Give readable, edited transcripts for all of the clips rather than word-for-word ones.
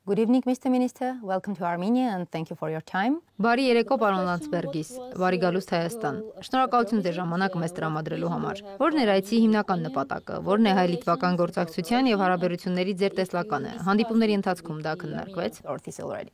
Good evening, Mr. Minister. Welcome to Armenia and thank you for your time. Բարի երեկո, պարոն Լանցբերգիս։ Բարի գալուստ Հայաստան։ Շնորհակալություն ձեր ժամանակը մեզ տրամադրելու համար։ Որն էր այցի հիմնական նպատակը, որն է հայ-լիտվական գործակցության եւ հարաբերությունների ձեր տեսլականը։ Հանդիպումների ընթացքում դա քննարկվեց։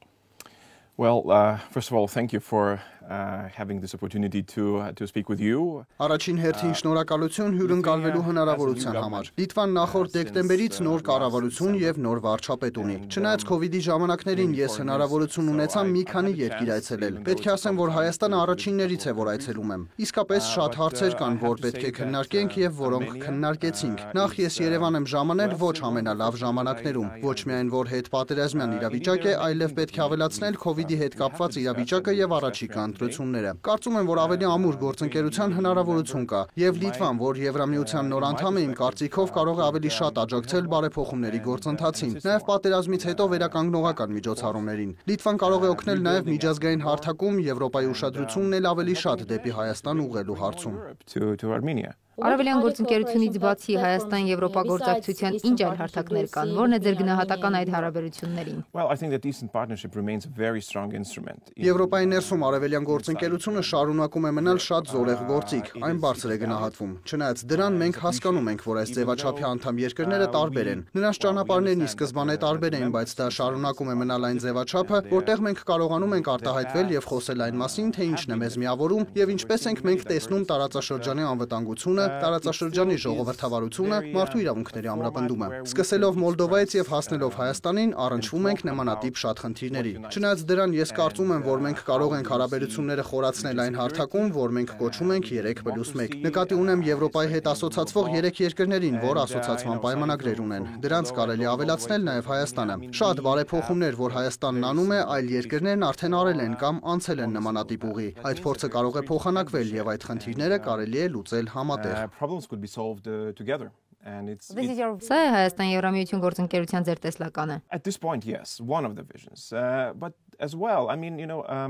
Well, first of all, thank you for having this opportunity to speak with you. Առաջին հերթին շնորհակալություն հյուրընկալվելու հնարավորության համար։ Լիտվան նախորդ դեկտեմբերից նոր կառավարություն եւ նոր վարչապետ ունի։ Չնայած COVID-ի ժամանակներին ես հնարավորություն ունեցա մի քանի երկիր այցելել։ Պետք է ասեմ, որ Հայաստանը առաջիններից է, որ այցելում եմ։ Իսկապես շատ հարցեր կան, որ պետք է քննարկենք եւ որոնք քննարկեցինք։ Նախ ես Երևան եմ ժամանել ոչ ամենալավ ժամանակներում, ոչ միայն որ հետպատերազմյան իրավիճակ է, այլև պետք է ավելացնել COVID-ի հետ կապված իրավիճակը եւ առաջիկա ընտրությունները։ Կարծում եմ, որ ավելի ամուր գործընկերության հնարավորություն կա, եւ Լիտվան, որ Եվրամիության նոր անդամ է, իմ կարծիքով կարող է ավելի շատ աջակցել բարեփոխումների գործընթացին, նաեւ պատերազմից հետո վերականգնողական միջոցառումներին։ Լիտվան կարող է օգնել նաեւ միջազգային հարթակում Եվրոպայի ուշադրությունն էլ ավելի շատ դեպի Հայաստան ուղղելու հարցում։ Արևելյան գործընկերությունից բացի Հայաստան-Եվրոպա գործակցության ինչ այլ հարթակներ կան, որն է ձեր գնահատական այդ հարաբերություններին։ Well, I think that Eastern Partnership remains a very strong instrument. Եվրոպայի ներսում արևելյան գործընկերությունը շարունակում է մնալ շատ զորեղ գործիք, այն բարձր է գնահատվում։ Չնայած դրան մենք հասկանում ենք, որ այս ձևաչափի անդամ երկրները տարբեր են։ Նրանց ճանապարհներն ի սկզբանե տարբեր էին, բայց դա շարունակում է մնալ այն ձևաչափը, որտեղ մենք կարողանում ենք արտահայտվել եւ խոսել այն մասին, թե ինչն է մեզ միավորում եւ ինչպես ենք մենք տեսնում տարածաշրջանի անվտանգությունը, տարածաշրջանի ժողովրդավարությունը, մարդու իրավունքների ամրապնդումը։ Սկսելով Մոլդովայից եւ հասնելով Հայաստանին, առնչվում ենք նմանատիպ շատ խնդիրների։ Չնայած դրան, ես կարծում եմ, որ մենք կարող ենք հարաբերությունները խորացնել այն հարթակում, որ մենք կոչում ենք 3+1։ Նկատի ունեմ Եվրոպայի հետ ասոցացվող 3 երկրներին, որ ասոցացման պայմանագրեր ունեն։ Դրանց կարելի ավելացնել նաեւ Հայաստանը։ Շատ բարեփոխումներ, որ Հայաստանն անում է, այլ երկրներն արդեն արել են կամ անցել են նմանատիպ ուղի։ Այդ փորձը կարող է փոխանակվել եւ այդ խնդիրները կարելի է լուծել համատեղ։ Problems could be solved together. And Սա է Հայաստան-Եվրամիություն գործընկերության ձեր տեսլականը։ at this point, yes, one of the visions. But as well, I mean,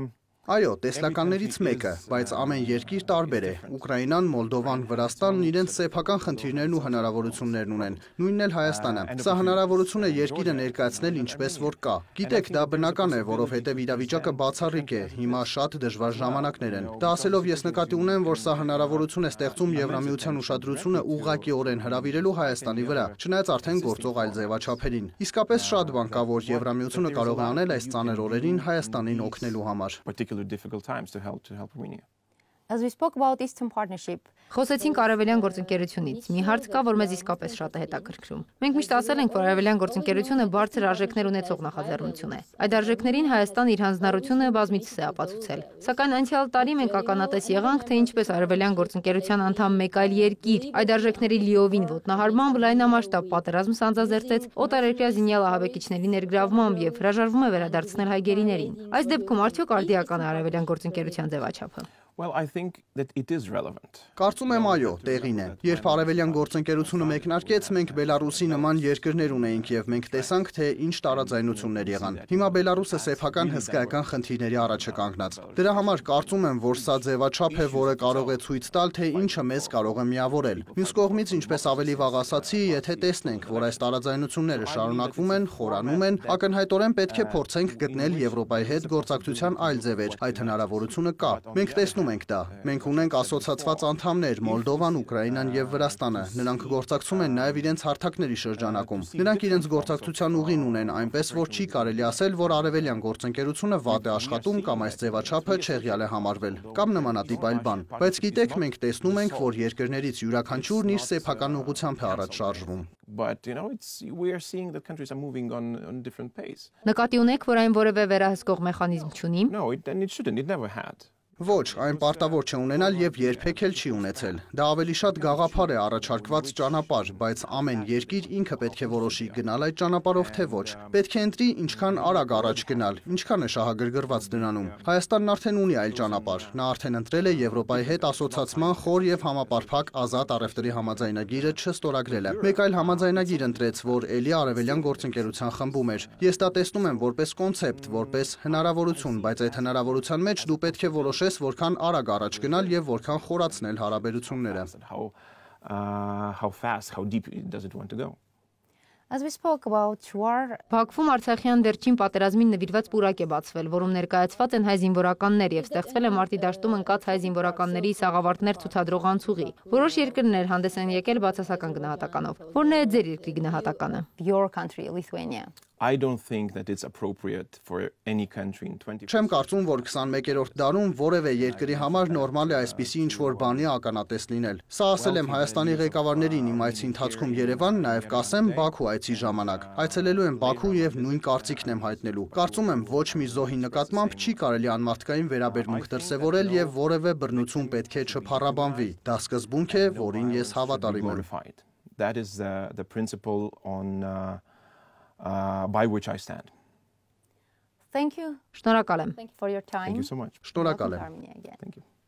Այո, տեսլականներից մեկը, բայց ամեն երկիր տարբեր է։ Ուկրաինան, Մոլդովան, Վրաստանն իրենց սեփական խնդիրներն ու հնարավորություններն ունեն, նույնն էլ Հայաստանը։ Սա հնարավորություն է երկիրը ներկայացնել ինչպես որ կա։ Գիտեք, դա բնական է, որովհետև իրավիճակը բացառիկ է, հիմա շատ դժվար ժամանակներ են։ Դա ասելով ես նկատի ունեմ, որ սա հնարավորություն է ստեղծում Եվրամիության ուշադրությունը ուղղակիորեն հրավիրելու Հայաստանի վրա, չնայած արդեն գործող այլ ձևաչափերին։ Իսկապես շատ բան կա, որ Եվրամիությունը կարող է անել այս ծանր օրերին Հայաստանին օգնելու համար։ difficult times to help Armenia. As we spoke about Eastern Partnership, Խոսեցինք արևելյան գործընկերությունից։ Մի հարց կա, որ մեզ իսկապես շատ է հետաքրքրում։ Մենք միշտ ասել ենք, որ արևելյան գործընկերությունը բարձր արժեքներ ունեցող նախաձեռնություն է։ Այդ արժեքներին Հայաստանը իր հանձնառությունը բազմիցս է ապացուցել։ Սակայն անցյալ տարի մենք ականատես եղանք, թե ինչպես արևելյան գործընկերության անդամ մեկ այլ երկիր այդ արժեքների լիովին ոտնահարմամբ լայնամասշտաբ պատերազմ սանձազերծեց օտարերկրյա զինյալ ահաբեկիչների ներգրավմամբ եւ հրաժարվում է վերադարձնել հայ գերիներին։ Այս դեպքում արդյոք արդիական է արևելյան գործընկերության ձևաչափը։ Well, I think that it is relevant. Կարծում եմ այո, տեղին է։ Երբ արևելյան գործընկերությունը մեկնարկեց, մենք Բելարուսի նման երկրներ ունեինք եւ մենք տեսանք, թե ինչ տարաձայնություններ եղան։ Հիմա Բելարուսը սեփական հսկայական խնդիրների առաջ է կանգնած։ Դրա համար կարծում եմ, որ սա ձևաչափ է, որը կարող է ցույց տալ, թե ինչը մեզ կարող է միավորել։ Մյուս կողմից, ինչպես ավելի վաղ ասացի, եթե տեսնենք, որ այս տարաձայնությունները շարունակվում են, խորանում են, ակնհայտորեն պետք է փորձենք գտնել Եվրոպայի հետ գործակցության այլ ձևեր։ Այդ հնարավորությունը կա։ Մենք տեսնում ենք դա։ Մենք ունենք ասոցացված անդամներ Մոլդովան, Ուկրաինան եւ Վրաստանը։ Նրանք գործակցում են նաեւ իրենց հարթակների շրջանակում։ Նրանք իրենց գործակցության ուղին ունեն, այնպես որ չի կարելի ասել, որ արևելյան գործընկերությունը վատ է աշխատում կամ այս ձևաչափը չեղյալ է համարվել, կամ նմանատիպ այլ բան։ Բայց գիտեք, մենք տեսնում ենք, որ երկրներից յուրաքանչյուրն իր սեփական ուղղությամբ է առաջ շարժվում։ But we are seeing that countries are moving on different pace. Նկատի ունեք, որ այն որևէ վերահսկող մեխանիզմ չունի։ No, and it shouldn't. It never had. Ոչ, այն պարտավոր չէ ունենալ եւ երբեք էլ չի ունեցել։ Դա ավելի շատ գաղափար է առաջարկված ճանապարհ, բայց ամեն երկիր ինքը պետք է որոշի գնալ այդ ճանապարհով թե ոչ։ Պետք է ընտրի ինչքան արագ առաջ գնալ, ինչքան է շահագրգռված դրանում։ Հայաստանն արդեն ունի այլ ճանապարհ։ Նա արդեն ընտրել է Եվրոպայի հետ ասոցացման խոր եւ համապարփակ ազատ առևտրի համաձայնագիրը չստորագրելը։ Մեկ այլ համաձայնագիր ընտրեց, որ ելի արևելյան գործընկերության խմբում էր։ Ես դա տեսնում եմ որպես կոնցեպտ, որպես հնարավորություն, բայց այդ հնարավորության մեջ դու պետք է որոշես որքան արագ առաջ գնալ եւ որքան խորացնել հարաբերությունները։ How fast, how deep does it want to go? As we spoke about war, Բաքվում Արցախյան դերչին պատերազմին նվիրված պուրակ է բացվել, որում ներկայացված են հայ զինվորականներ եւ ստեղծվել է մարտի դաշտում ընկած հայ զինվորականների սաղավարտներ ցուցադրող անցուղի։ Որոշ երկրներ հանդես են եկել բացասական գնահատականով։ Որն է ձեր երկրի գնահատականը։ your country, Lithuania. I don't think that it's appropriate for any country in 20. Չեմ կարծում, որ 21-րդ դարում որևէ երկրի համար նորմալ է այսպիսի ինչ-որ բանի ականատես լինել։ Սա ասել եմ Հայաստանի ղեկավարներին իմ այցի ընթացքում Երևան, նաև կասեմ Բաքու այցի ժամանակ։ Այցելելու եմ Բաքու եւ նույն կարծիքն եմ հայտնելու։ Կարծում եմ ոչ մի զոհի նկատմամբ չի կարելի անմարդկային վերաբերմունք դրսևորել եւ որևէ բռնություն պետք է չփառաբանվի։ Դա սկզբունք է, որին ես հավատարիմ եմ։ That is the principle on by which I stand. Thank you. Շնորհակալ եմ։ Thank you for your time. Thank you so much. Շնորհակալ Welcome to եմ։ Armenia again. Thank you.